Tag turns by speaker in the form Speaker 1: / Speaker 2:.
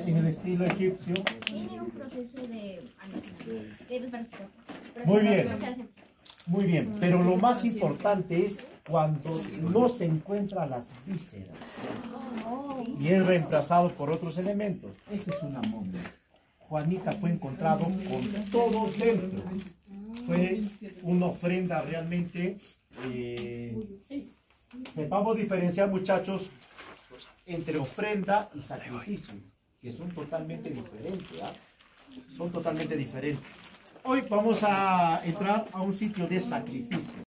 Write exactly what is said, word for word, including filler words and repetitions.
Speaker 1: en el estilo egipcio.
Speaker 2: Tiene un proceso de almacenamiento, de transporte.
Speaker 1: Muy bien, muy bien. Pero lo más importante es cuando no se encuentran las vísceras y es reemplazado por otros elementos. Esa es una momia. Juanita fue encontrado con todo dentro. Fue una ofrenda realmente. Eh, sepamos diferenciar, muchachos, entre ofrenda y sacrificio, que son totalmente diferentes. ¿eh? Son totalmente diferentes. Hoy vamos a entrar a un sitio de sacrificio.